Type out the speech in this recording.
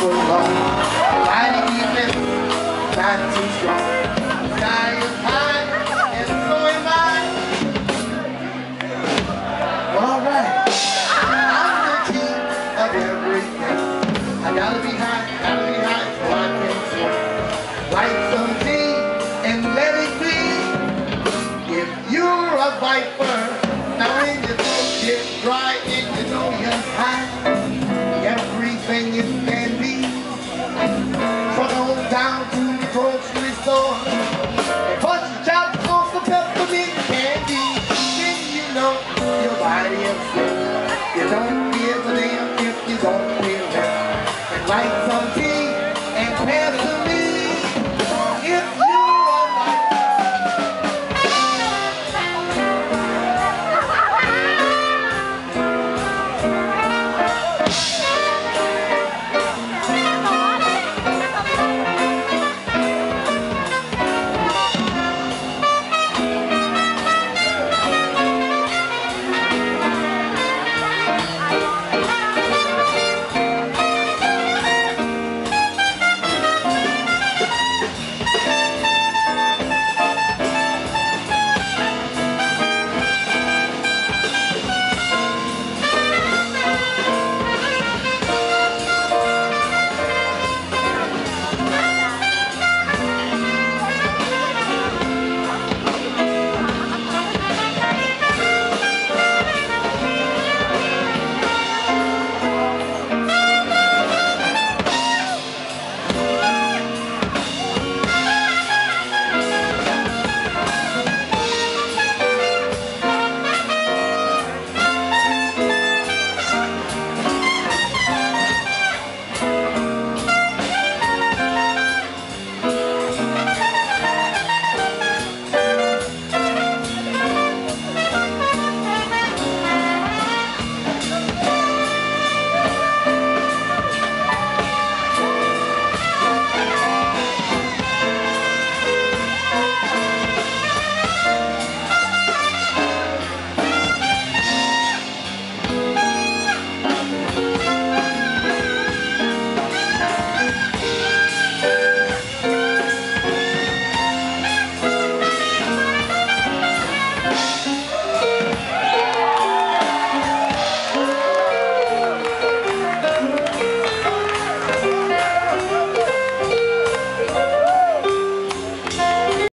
for long. Lighting evening, not too strong. Sky is high, and so am I. Well, alright. I'm the king of everything. I gotta be high, so I can swing. Light some tea and let it be. If you're a viper, now when your throat gets dry and you know you're high, everything is dandy. Run on down to the grocery store and punch the chops on some peppermint candy. Then you know your body is good. You don't give a damn if you don't feel it. And light some tea and pass the